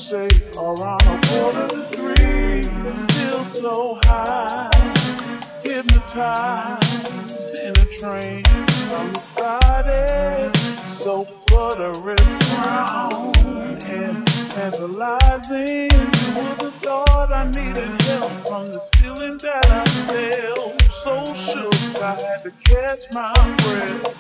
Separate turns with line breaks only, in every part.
say around 2:45, still so high, hypnotized in a train from his body, so buttery brown and tantalizing. You would have thought I needed help from this feeling that I felt. So shook, I had to catch my breath.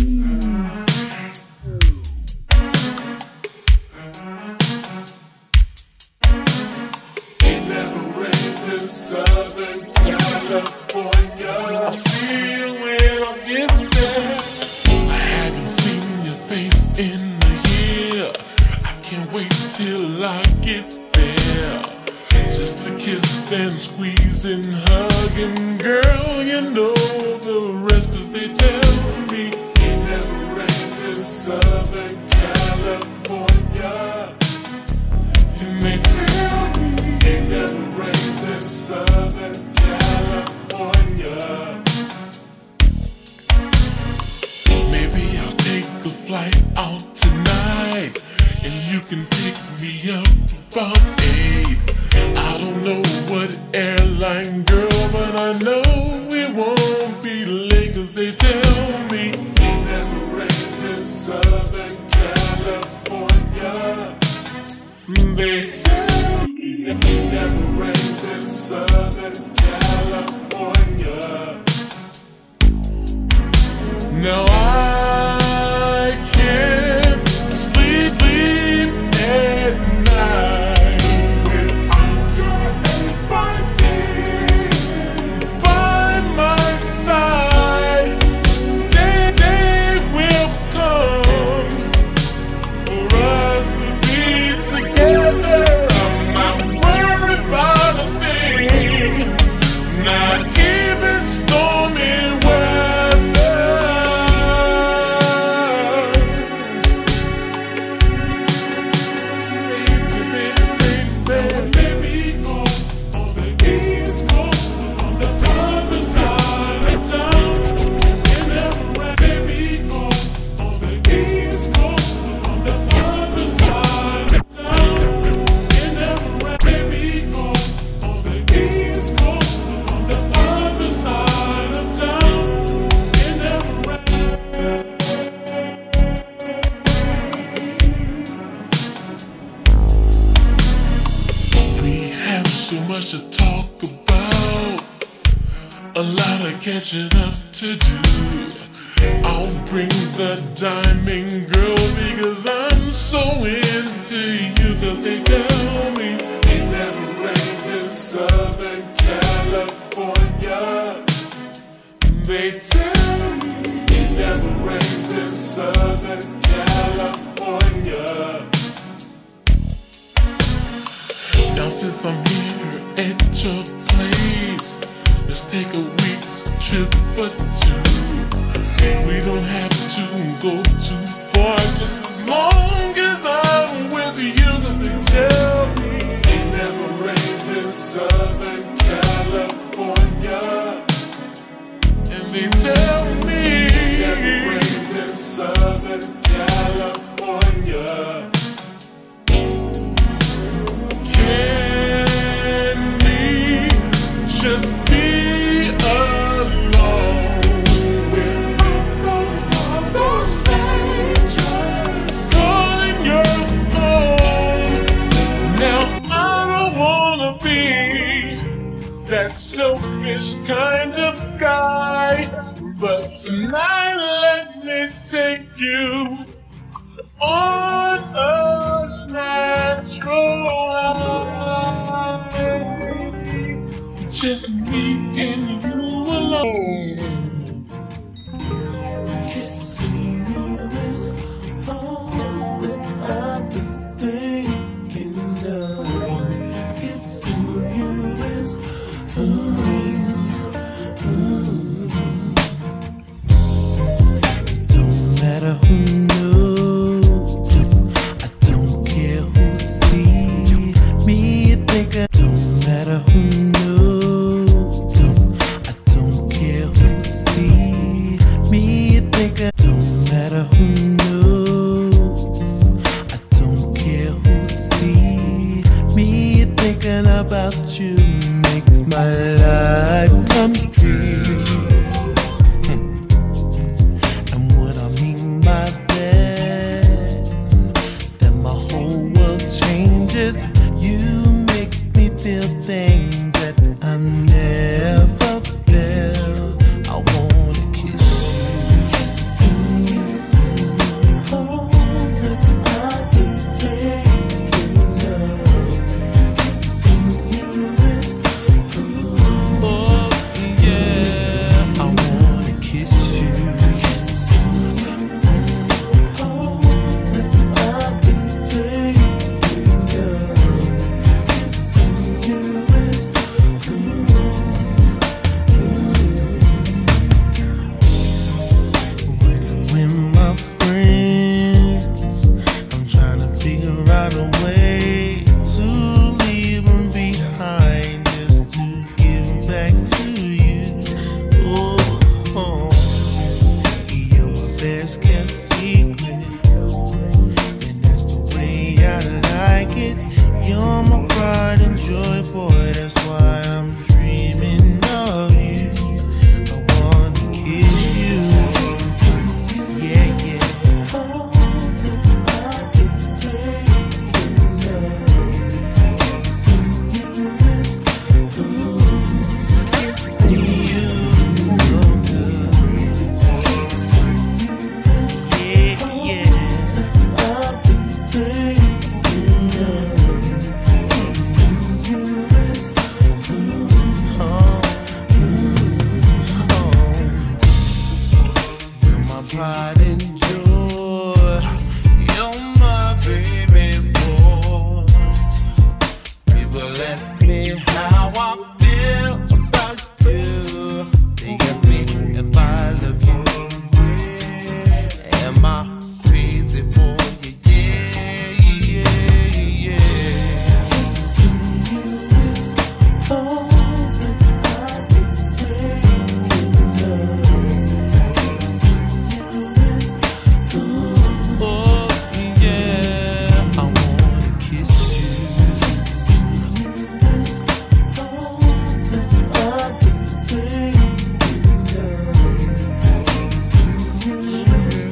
It never rains in Southern California. I'll see you when I get there. I haven't seen your face in a year. I can't wait till I get there, just to kiss and squeeze and hug. And girl, you know the rest, 'cause they tell me it never rains in Southern California. And they tell me it never rains in Southern California. Maybe I'll take a flight out tonight, and you can pick me up about 8. I don't know what airline, girl, but I know it won't be late, 'cause they tell me it never rains in Southern California. They tell me it never rains in Southern California. Now I can't sleep at night without your inviting by my side. Day will come for us to be together. I'm not worried about a thing, not even stormy weather. Baby, go on the East Coast, on the other side of town. It never rains. Baby, go on the East Coast, on the other side of town. It never rains. Baby, go on the East Coast, on the other side of town. It never rains. We have so much to talk about, a lot of catching up to do. I'll bring the diamond girl because I'm so into you, 'cause they tell me it never rains in Southern California. They tell me it never rains in Southern California. Now since I'm here at your place, let's take a week's trip for two. We don't have to go too far, just as long as I'm with you, 'cause they tell me it never rains in Southern California. And they tell me it never rains in Southern California. Can we just be alone without those strangers calling your home? Now I don't wanna be that selfish kind of guy, but tonight let me take you on a natural high. Just me and you alone. Kissing you is all that I've been thinking of. Kissing you is
Don't matter who knows, I don't care who sees me. Think I don't matter who knows, I don't care who sees. I'm here. And what I mean by that my whole world changes. You make me feel things that I never felt. I wanna kiss you. Kissing you is all that I've been thinking of. Kissing you is ooh. Oh yeah, I wanna kiss you. Kissing you is all that I've been thinking of. Kissing you is with my friends, I'm trying to figure out a way to leave them behind, just to give back to you. Oh, you're my best kept secret, and that's the way I like it. You're my pride and joy, boy, that's why I'm dreaming of you. I wanna kiss you. Yeah, yeah. Kissing you so good. Yeah, yeah. You're my pride and joy. You're my baby boy. People ask me how I feel about you. They ask me if I love you. Am I crazy for you? Yeah, yeah, yeah. Kissing you is all that I've been thinking of. Kissing you is ooh. Oh yeah, I wanna kiss you. Kissing you is all that I've been thinking of. Kissing you is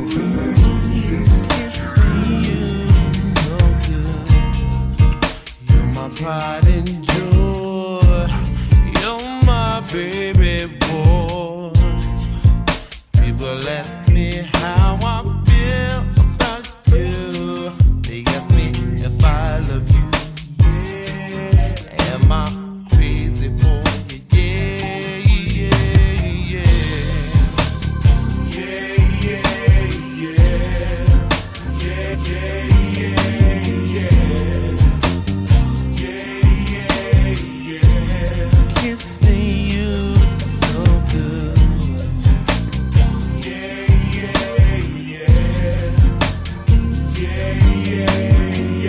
kissing you so good. You're my pride and joy. You're my baby boy. People ask me how I feel about you. They ask me if I love you. Yeah. Am I crazy for you? Yeah, yeah, yeah. Yeah, yeah, yeah. Yeah, yeah, yeah. Kissing you so good. Yeah, yeah, yeah. Yeah, yeah,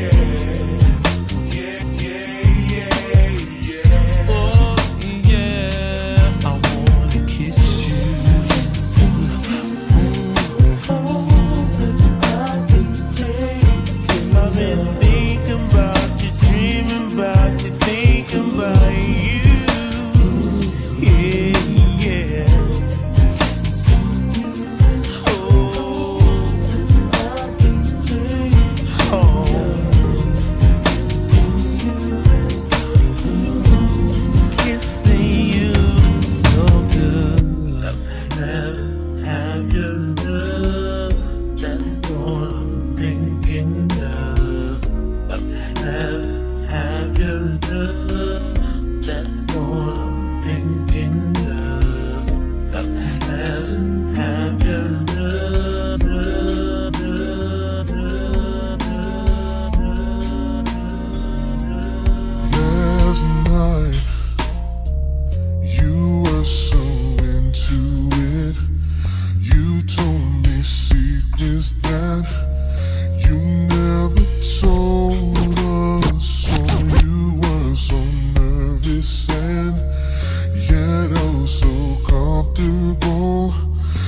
yeah. Oh yeah, I wanna kiss you. Kissing all that I've been thinking. I've been thinking about you, dreaming about you, thinking about you. Yeah, yeah. Kissing you so good. Have your love, that's all I'm thinking of. Have your love, that's all I'm thinking of. Have your love.
Last night, you were so into it. You told me secrets that you never told us. So you were so nervous and yet oh so comfortable.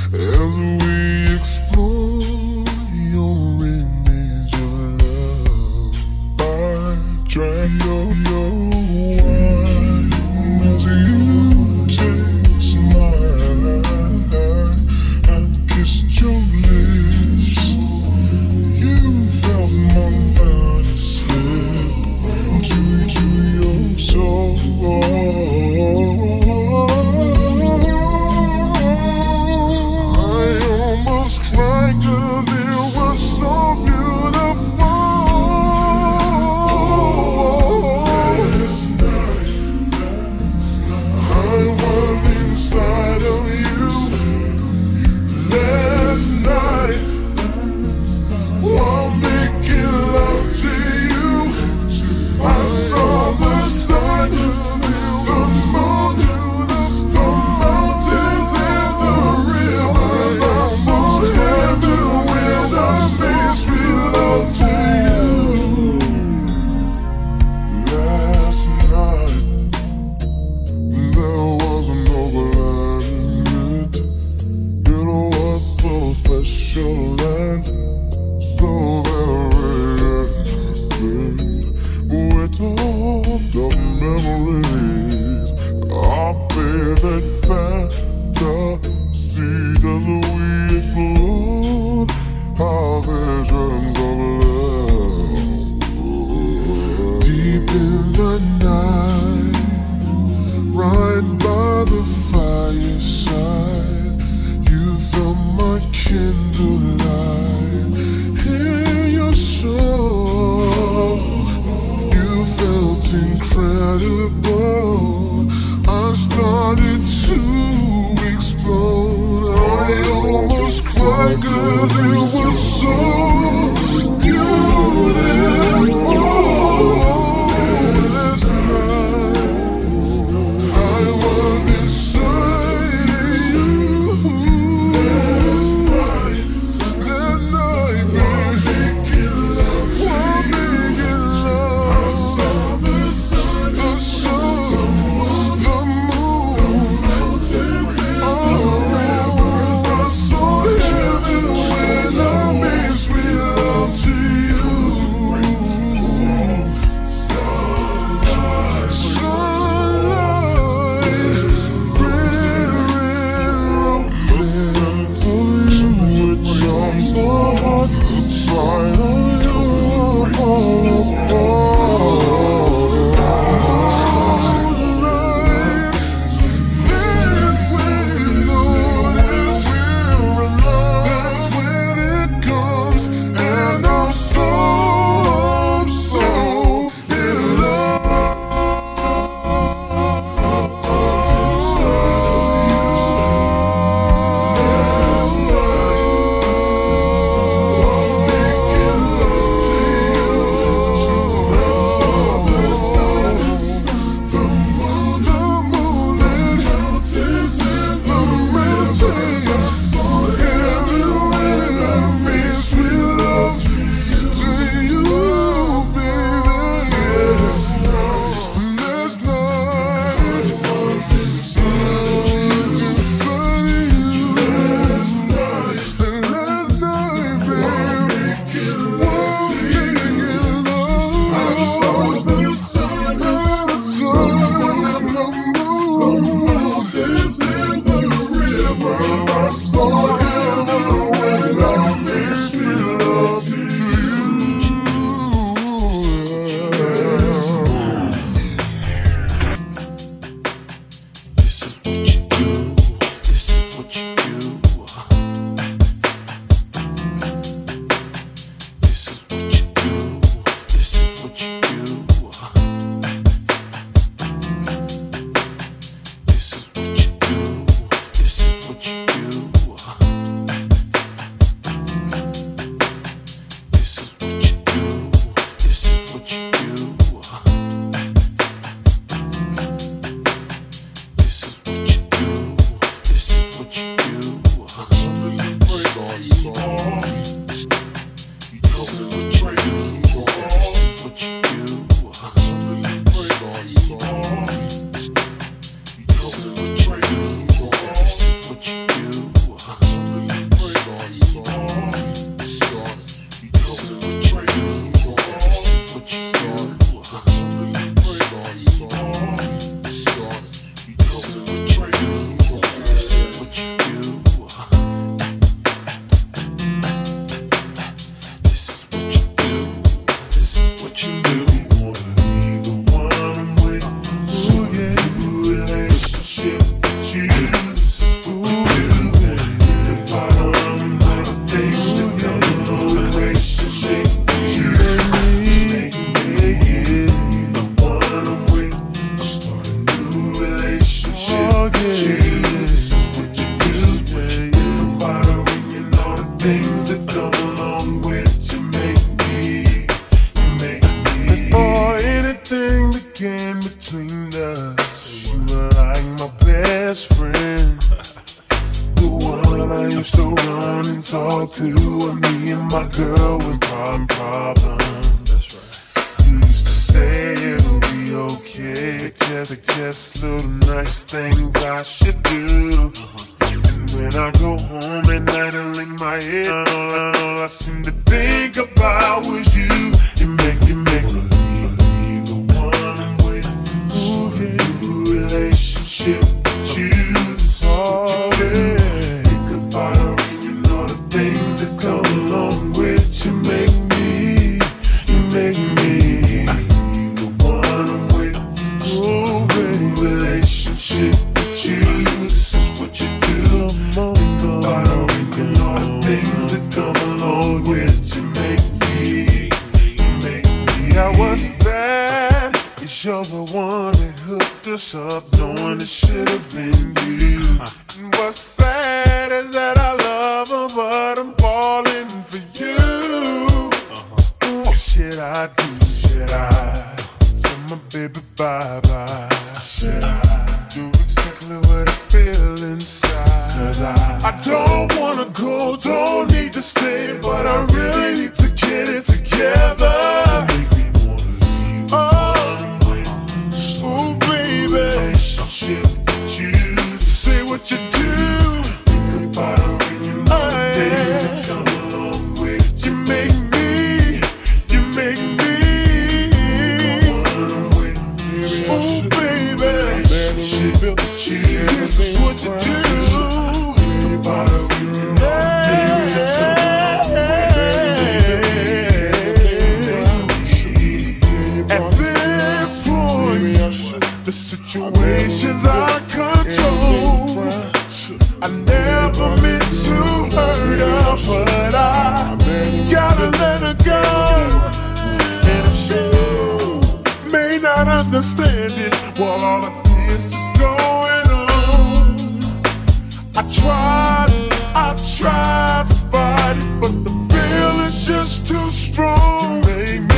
even fantasies as we explode our visions of love. Deep in the night, right by the fireside, you felt my candlelight in your soul. You felt incredible. I started to explode. I almost cried 'cause it was so beautiful. I was inside you. That night, we're making love. I saw the sun, the moon, I saw heaven when I made sweet love to you. Sunlight, red romance. You would jump so hard, inside of you fall apart. That's when you notice we're alive. That's when it comes, and I'm so in love. talk to when me and my girl was having problems. That's right. You used to say it'll be okay, just little nice things I should do. And when I go home at night and lay my head, all I seem to think about was you. You make me the one I'm with. Ooh, yeah. Relationship, you. wanna go, don't need to stay, but I really need to get it together. Oh, baby, say what you do. The situation's out of control. I never meant to hurt her, but I gotta let her go. And she may not understand it while all of this is going on. I tried to fight it, but the feeling's just too strong. Make me.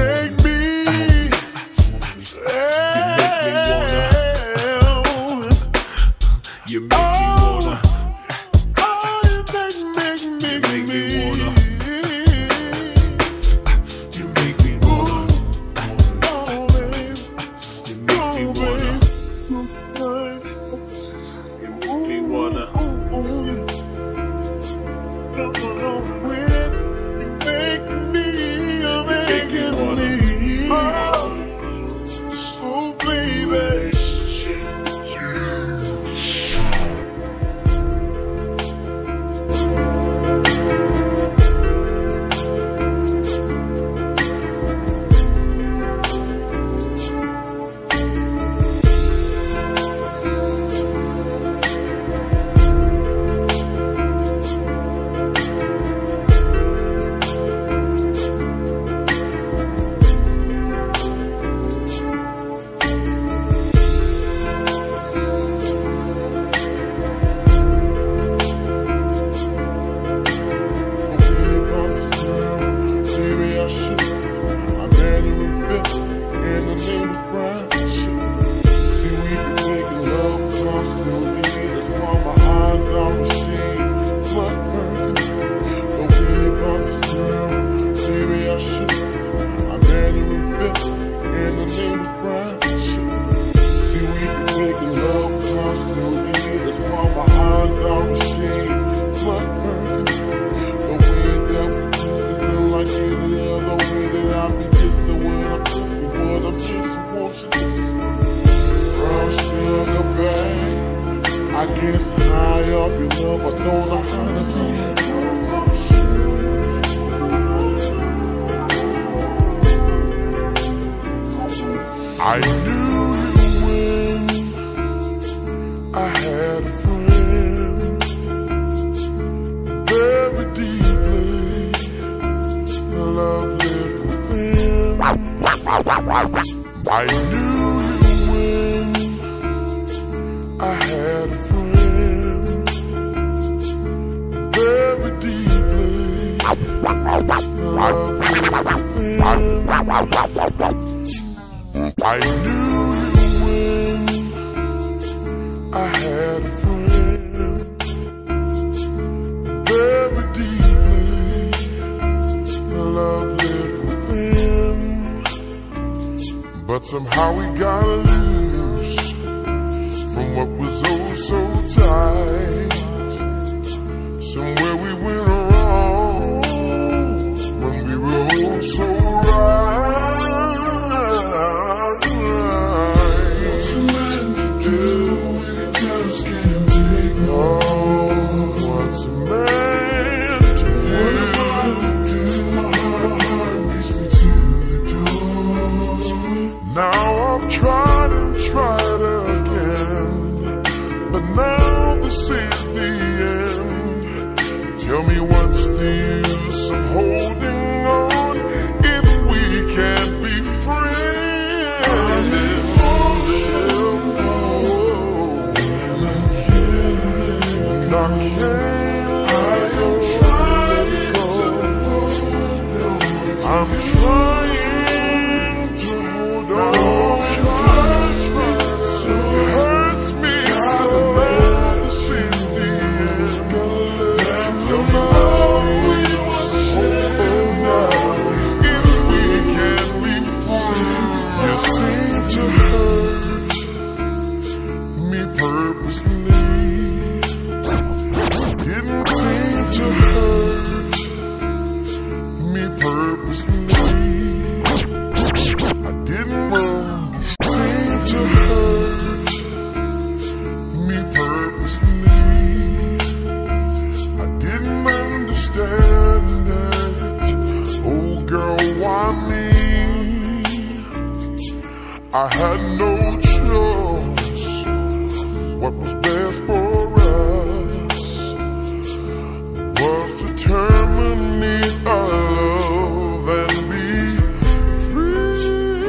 You make me wanna. Oh, you make me wanna. You make me wanna. Oh, baby. You make me wanna. You make me wanna. You make me wanna. Oh, baby. I guess high off your love, I don't know how to do it. I knew you when I had a friend, very deeply, love lived within. I knew you when I had a friend, very deeply, love lived within. I knew you when I had a friend, very deeply, love lived within. But somehow we got loose from what was oh so tight. Somewhere we went wrong when we were oh so right. Now I've tried and tried again, but now this is the end. Tell me what's the use of holding on if we can't be friends? I'm emotional, and I can't let go. I'm trying. Hurts me so bad to see the end. I had no choice. What was best for us was to terminate our love and be free.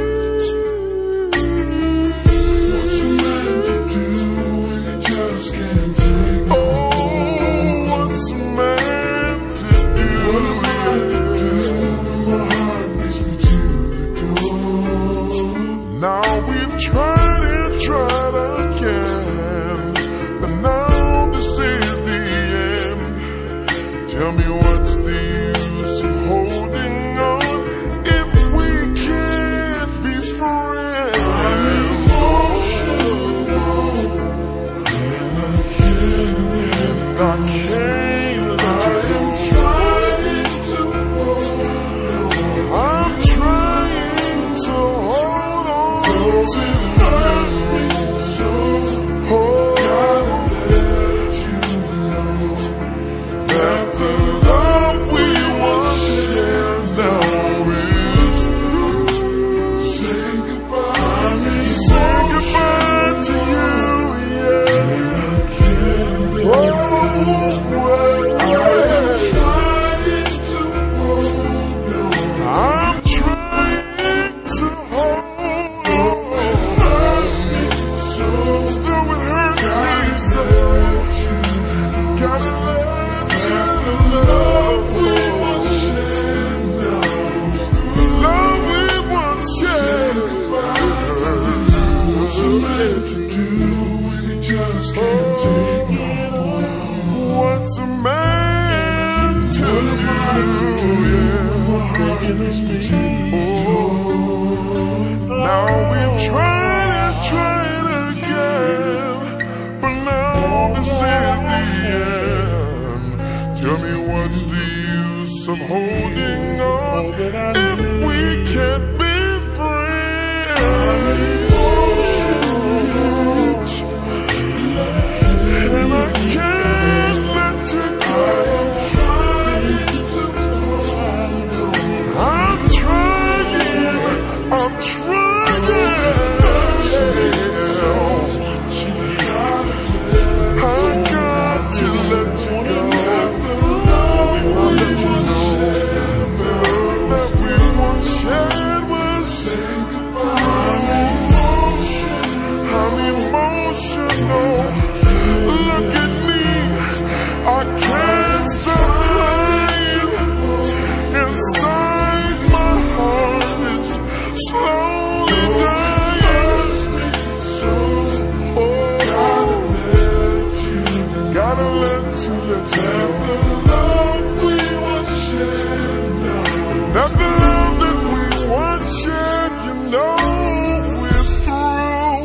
What's a man to do when he just can't take no more? What's a man to do? What am I to do when my heart beats me to the door? Now we've tried and tried again, but now this is the end. Tell me what's the use of holding on if we can't be friends? I'm emotional and I can't let go. I'm trying to hold on. It hurts me so. Gotta let you know that the love we once shared now is through. Say goodbye. Say goodbye to you, yeah. Oh, I'm trying to hold on. Gotta let you love we once shared now. Love we once shared. What's a man to do when he just can't take no more? What's a man to do? Now we've tried and tried again, but now this is the end. Tell me what's the use of holding on if we can't be friends? And I can't let you go. I'm trying. I got to let you go. I'll let you know that we once shared was saying goodbye. I'm emotional. Look at me. I can't stop crying. Inside my heart, it's slowly dying. Gotta let you have the love we once shared now. That the love that we once shared, you know, is through.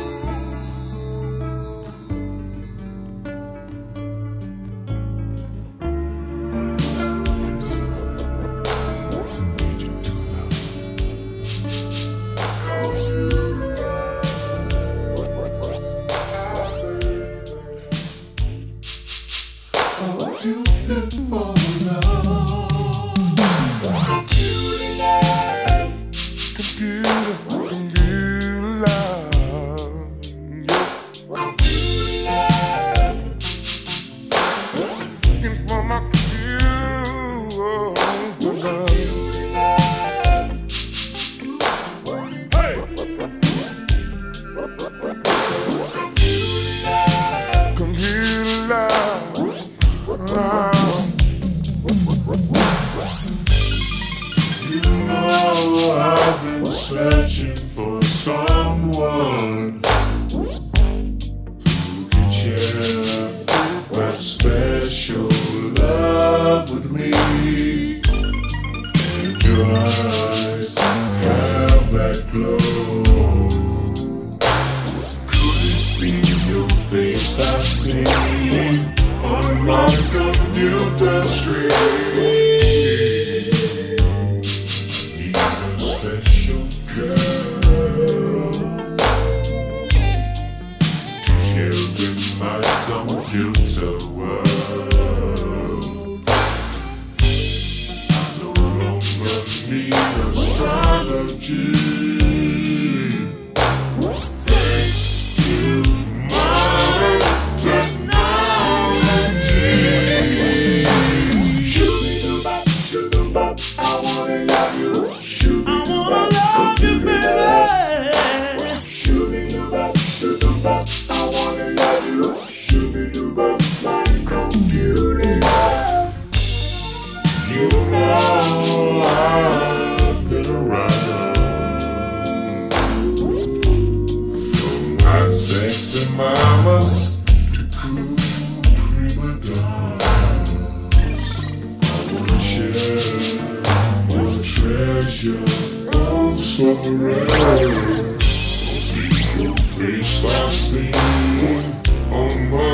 Searching for someone who can share that special love with me. And your eyes have that glow. Could it be your face I see on my computer screen? Computer world, I no longer need astrology.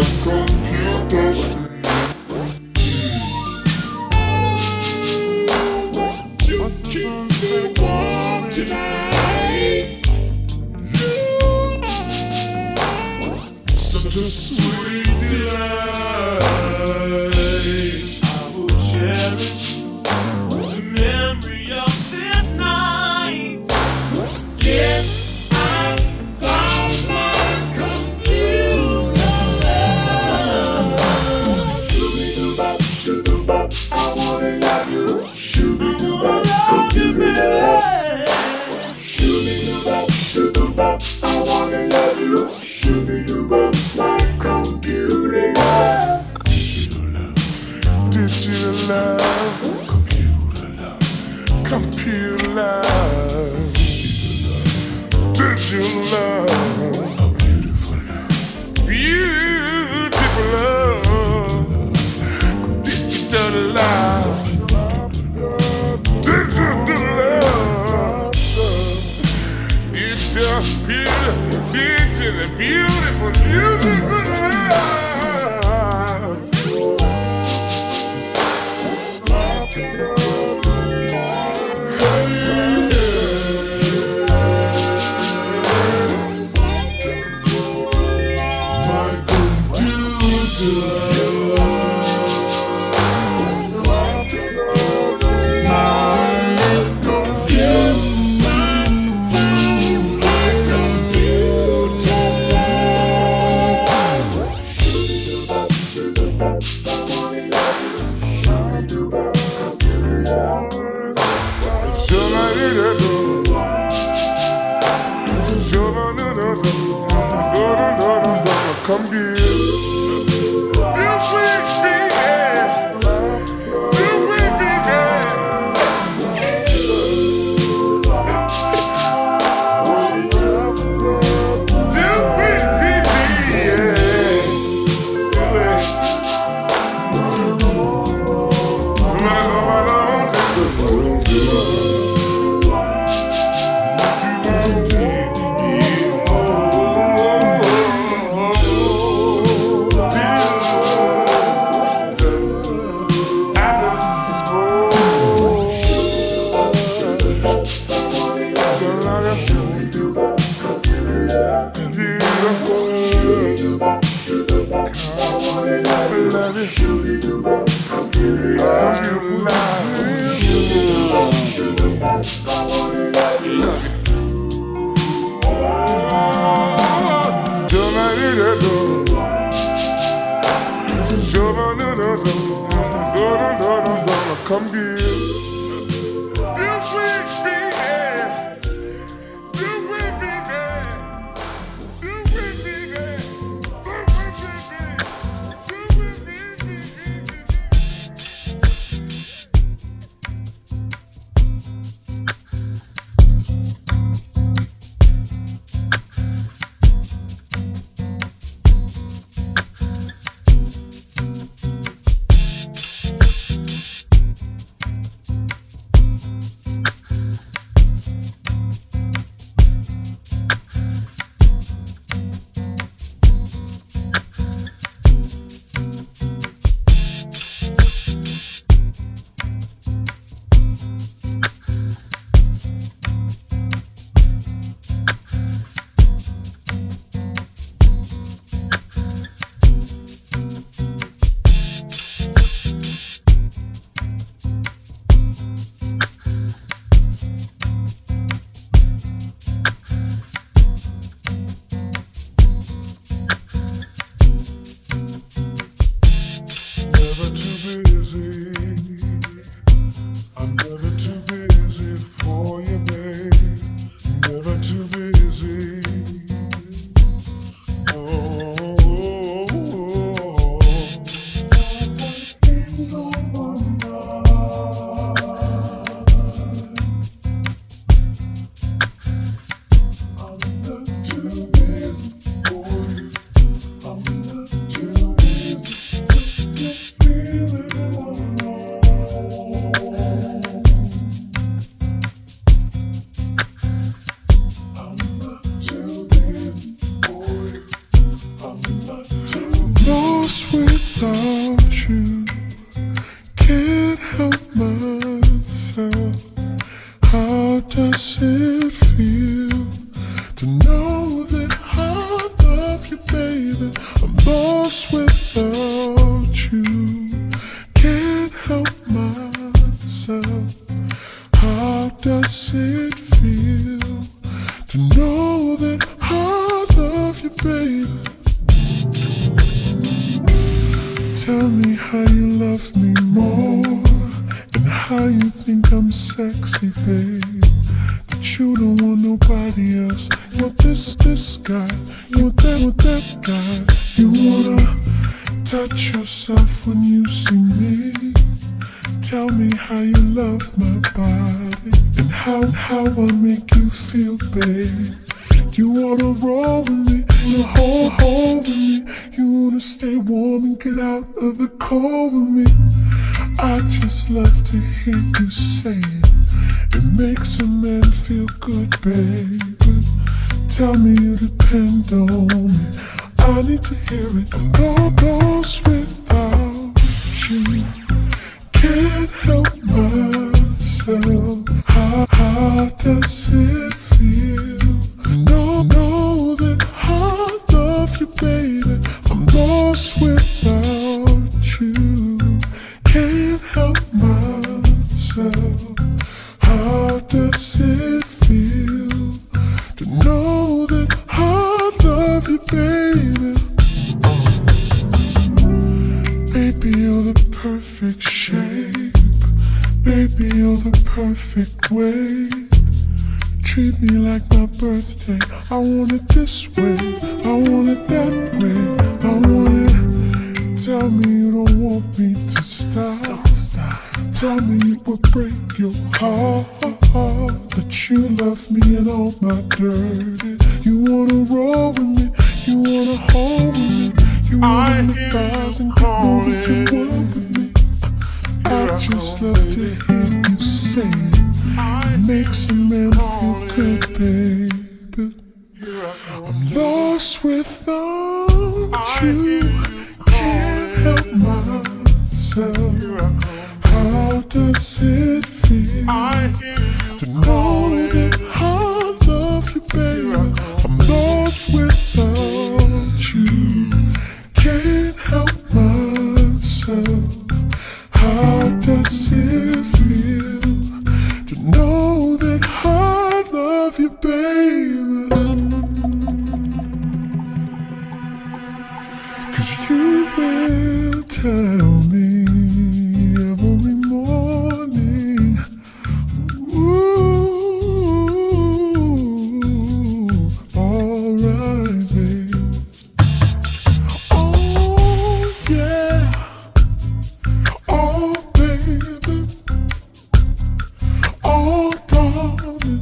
computer screen. You want tonight. Such a sweet delight.
I will cherish the memory of this night. Yes, I found my computer love.
Shoo-be-doo-bop, shoo-doo-bop, I wanna love you. Shoo-be-doo-bop,
Baby.
shoo-be-doo-bop, shoo-doo-bop, I wanna love you. Shoo-be-doo-bop, my computer love.
Digital love,
Computer love.
computer love, digital love,
A beautiful love.
beautiful love, digital love, digital love. It's just beautiful, digital, beautiful, beautiful love.
My computer yes, I found my computer love. Shoo-be-doo-bop, shoo-doo-bop, I wanna love you. Shoo-be-doo-bop, computer love.
Come here. You sweet baby. You sweet baby. You sweet Come here. You sweet baby. You sweet baby. You sweet baby. You sweet baby.
without you. Can't help myself. How does it feel to know that I love you, baby? I'm lost without you. Can't help myself. How does it feel to know that I love you, baby? Tell me how you love me more, and how you think I'm sexy, babe. That you don't want nobody else. You're this guy, you're that guy. You wanna touch yourself when you see me. Tell me how you love my body, and how I make you feel, babe. You wanna roll with me, you hold with me. You wanna stay warm and get out of the cold with me. I just love to hear you say it. It makes a man feel good, baby. Tell me you depend on me. I need to hear it. I'm lost without you. Can't help myself. How does it feel? Know that I love you, baby. I'm lost without you. Can't help myself. How does it feel to know that I love you, baby? Baby, you're the perfect shape. Baby, you're the perfect way. Treat me like my birthday. I want it this way, I want it that way. I want it. Tell me you don't want me to stop. Don't stop. Tell me it would break your heart that you love me and all my dirty. You wanna roll with me, you wanna hold with me. You wanna guys and know that you want with me. I just love to hear you say it. It makes a man feel good, baby. I'm lost without you. Can't help myself. How does it feel to know that I love you, baby? I'm lost without you. Can't help myself. How does it feel to know that I love you, baby? 'Cause you will tell me every morning, ooh, alright, babe. Oh, yeah. Oh, baby. Oh, darling.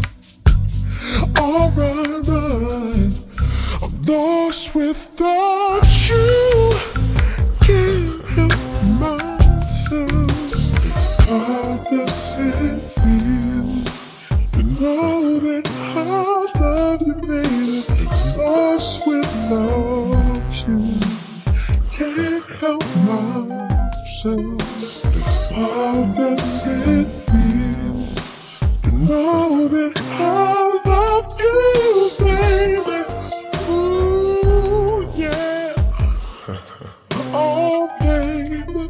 Alright, right. I'm lost without you. Can't help myself. How does it feel to know that I love you, baby? Lost without you. Can't help myself. How does it feel to know that I love you, baby? Ooh, yeah. Oh, baby.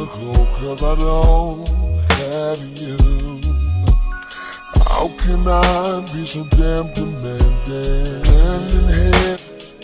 go, 'cause I don't have you. How can I be so damn demanding? Hand in hand,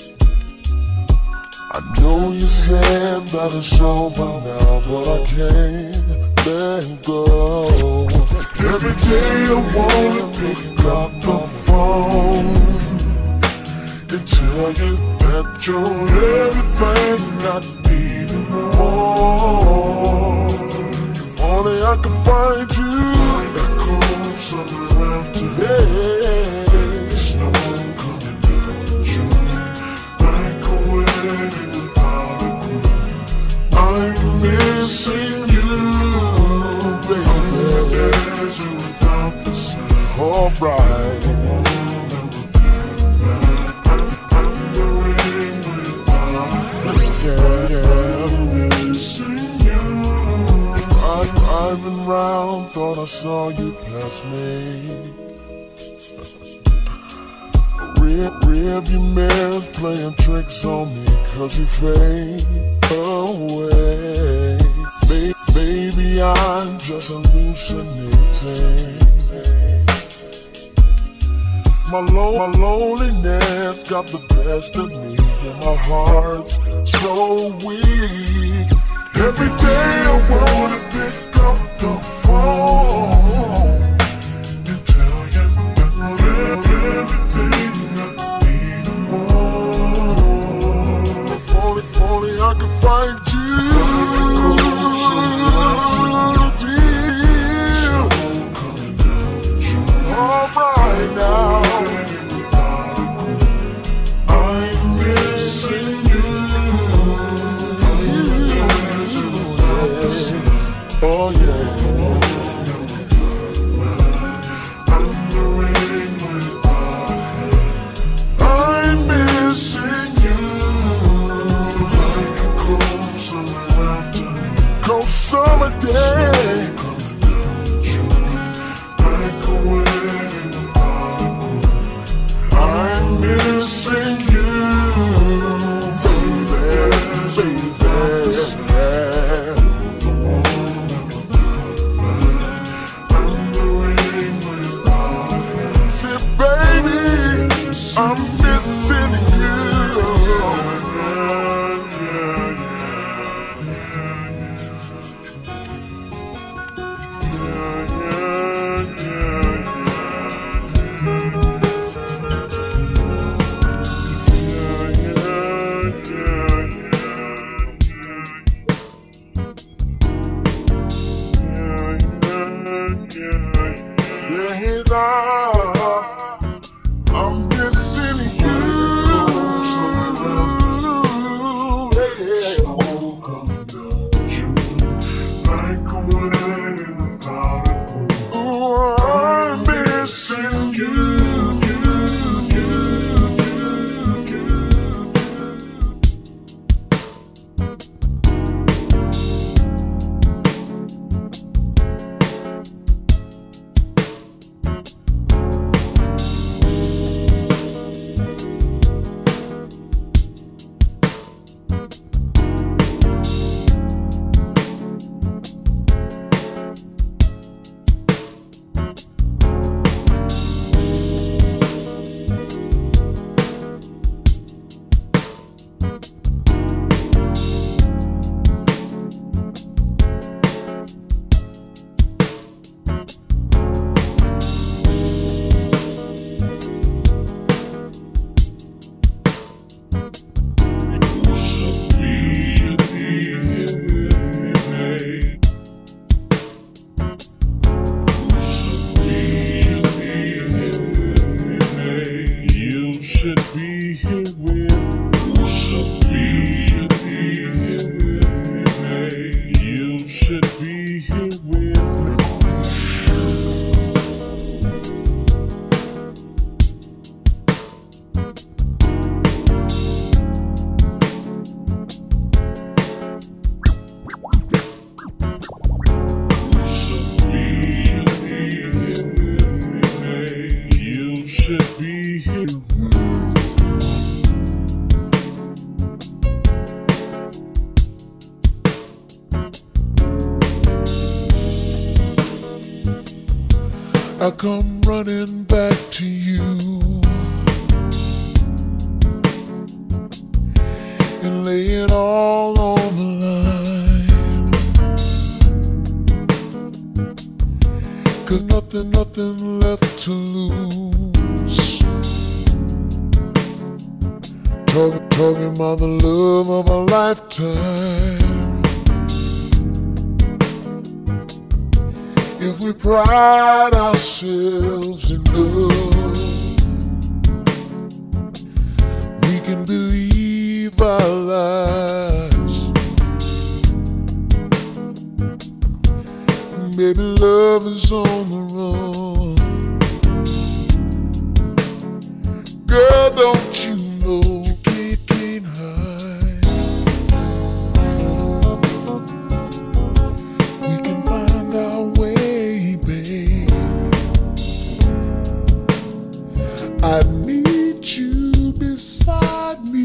I know you said that it's over now, but I can't let go. Every day I wanna pick up the phone and tell you that you're everything I need and more. If only I could find you. Echoes of the laughter, hey, snow coming down June, like a wedding without a groom. I'm missing you, baby. The desert without the sun. Alright. Driving round, thought I saw you pass me. Rearview mirrors playing tricks on me, 'cause you fade away. Baby, I'm just hallucinating. My loneliness got the best of me, and my heart's so weak. Every day I wanna pick up the phone and tell you that everything I need and more. If only I could find you, dear. Alright now, I'm missing you. Oh yeah. I'm missing you. Like a cold summer afternoon, cold summer day. Like a wedding without a groom. I'm missing you, baby, baby. I'm missing you. I'm missing you. I come running back to you and lay it all on the line. 'Cause nothing left to lose. Talking about the love of a lifetime. If we pride ourselves in love, we can believe our lies. And baby, love is on the run. Girl, don't you know you can't hide? We can find our way, babe. I need you beside me.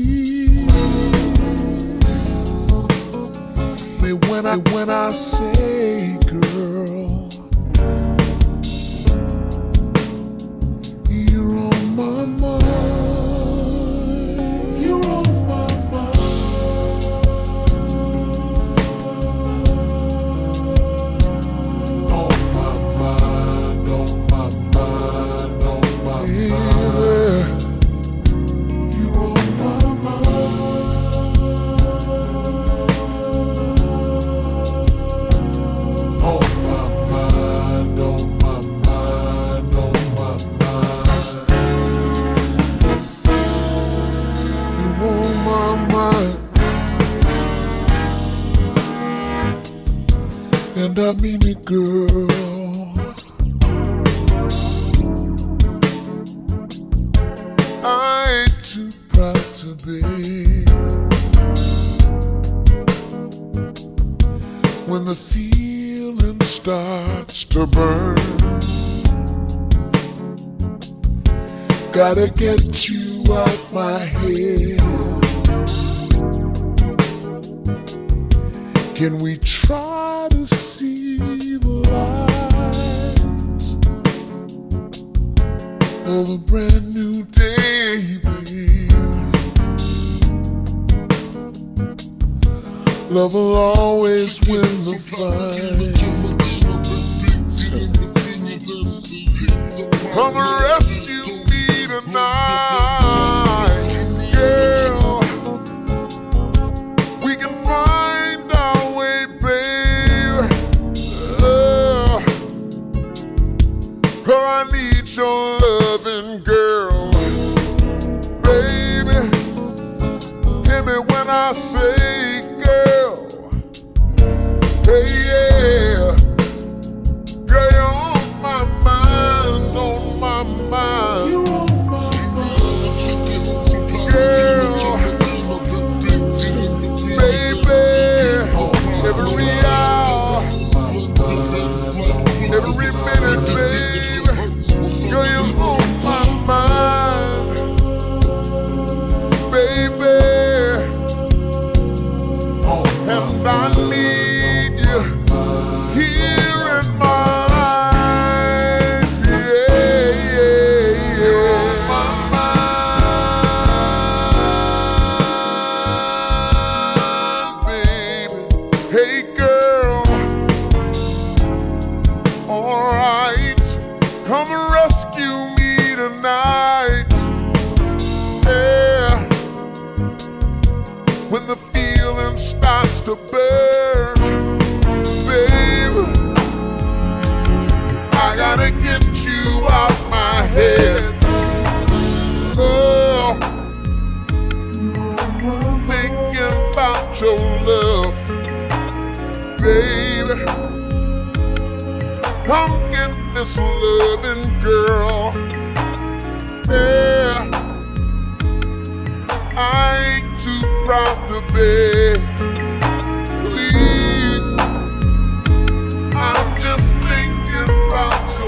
When I say, girl, you're on my mind. You're on my mind. On my mind, on my mind, on my mind. You're on my mind. On my mind, on my mind, on my mind. You're on my mind. And I mean it, girl. I ain't too proud to beg. When the feeling starts to burn, gotta get you out my head. Can we try to see the light of a brand new day, babe? Love will always win the fight. Come and rescue me tonight, girl. We can find our way, babe. I need your loving, girl. Baby, hear me when I say, girl. Hey, yeah. Girl, you're on my mind, on my mind. You're on my mind. Girl, baby, every hour, every minute, baby. Girl, you're on my mind, baby. And I need you here in my life. Yeah, yeah, yeah. My mind, baby. Hey, girl. Alright, come and rescue me tonight. Yeah. When the feeling starts to burn, babe, I gotta get you out my head. Oh, thinking about your love, baby. Come get this loving, girl. Yeah, I ain't too proud to beg. Please, I'm just thinking about you.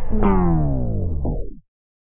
Mm.